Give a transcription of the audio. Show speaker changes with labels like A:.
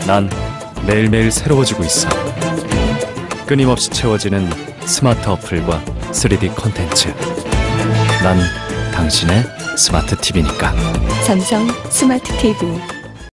A: 난 매일매일 새로워지고 있어. 끊임없이 채워지는 스마트 어플과 3D 콘텐츠. 난 당신의 스마트 TV니까.
B: 삼성 스마트 TV.